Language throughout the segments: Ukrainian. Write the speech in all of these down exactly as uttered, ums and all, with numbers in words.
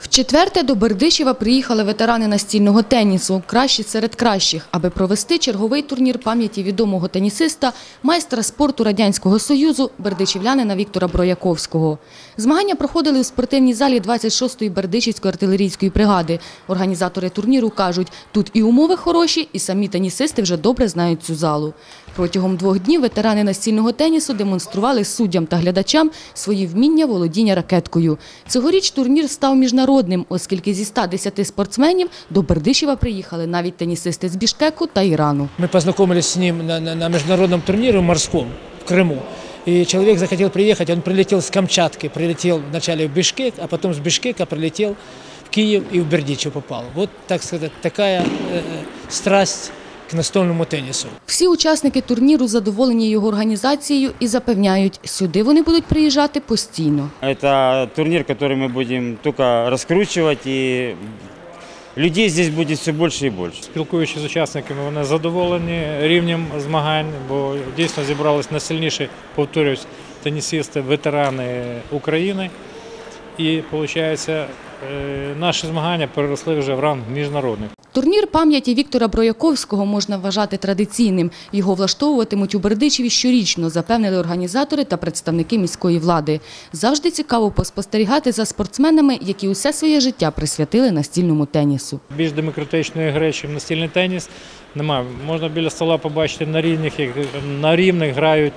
Вчетверте до Бердичева приїхали ветерани настільного тенісу, кращі серед кращих, аби провести черговий турнір пам'яті відомого тенісиста, майстра спорту Радянського Союзу, бердичівлянина Віктора Брояковського. Змагання проходили у спортивній залі двадцять шостої Бердичівської артилерійської бригади. Організатори турніру кажуть, тут і умови хороші, і самі тенісисти вже добре знають цю залу. Протягом двох днів ветерани настільного тенісу демонстрували суддям та глядачам свої вміння володіння ракеткою. Цьогоріч турнір став міжнародним, оскільки зі ста десяти спортсменів до Бердичева приїхали навіть тенісисти з Бішкеку та Ірану. Ми познайомилися з ним на, на, на міжнародному турнірі в морському, в Криму. И человек захотел приехать, он прилетел с Камчатки, прилетел вначале в Бишкек, а потом с Бишкека прилетел в Киев и в Бердичев попал. Вот, так сказать, такая э, страсть к настольному тенісу. Всі учасники турніру задоволені його організацією і запевняють, сюди вони будуть приїжджати постійно. Це турнір, який ми будемо тільки розкручувати, і людей тут буде все більше і більше. Спілкуючись з учасниками, вони задоволені рівнем змагань, бо дійсно зібрались найсильніші, повторюсь, тенісисти, ветерани України. І, виходить, наші змагання переросли вже в ранг міжнародних. Турнір пам'яті Віктора Брояковського можна вважати традиційним. Його влаштовуватимуть у Бердичеві щорічно, запевнили організатори та представники міської влади. Завжди цікаво поспостерігати за спортсменами, які усе своє життя присвятили настільному тенісу. Більш демократичної гри, ніж настільний теніс, немає. Можна біля стола побачити на рівних, як на рівних грають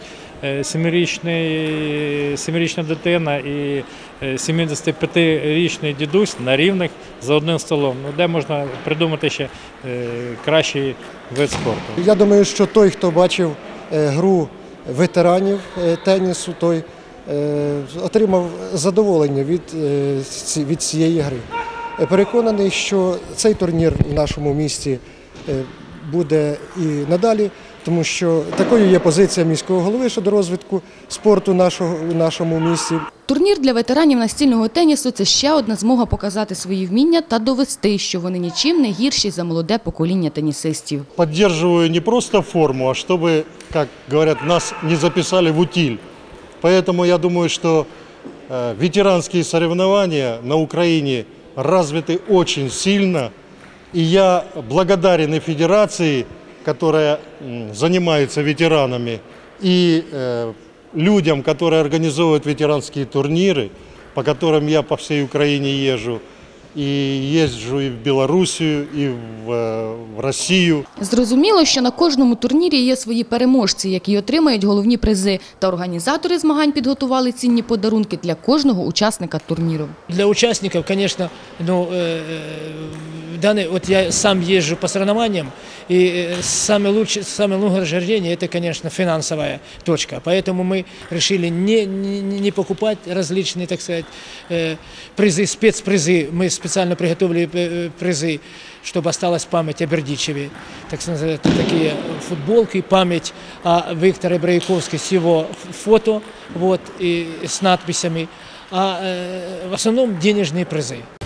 семирічна дитина і сімдесятип'ятирічний дідусь на рівних за одним столом. Ну, де можна придумати ще кращий вид спорту? Я думаю, що той, хто бачив гру ветеранів тенісу, той отримав задоволення від, від цієї гри. Переконаний, що цей турнір в нашому місті буде і надалі, тому що такою є позиція міського голови щодо розвитку спорту нашого, у нашому місті. Турнір для ветеранів настільного тенісу – це ще одна змога показати свої вміння та довести, що вони нічим не гірші за молоде покоління тенісистів. Підтримую не просто форму, а щоб, як говорять, нас не записали в утиль. Тому я думаю, що ветеранські соревнования на Україні розвиті дуже сильно. И я благодарен и федерации, которая занимается ветеранами, и э, людям, которые организовывают ветеранские турниры, по которым я по всей Украине езжу. І їжджу і в Білорусію, і в, в Росію. Зрозуміло, що на кожному турнірі є свої переможці, які отримають головні призи. Та організатори змагань підготували цінні подарунки для кожного учасника турніру. Для участников, конечно, ну, э, данный, вот я сам езжу по соревнованиям, и самое лучшее, самое лучшее награждение – это, конечно, финансовая точка. Поэтому мы решили не, не, не покупать различные, так сказать, призы, спецпризы. Мы специально приготовили призы, чтобы осталась память о Бердичеве. Так сказать, такие футболки, память о Викторе Брояковском с его фото, вот, и с надписями. А в основном денежные призы.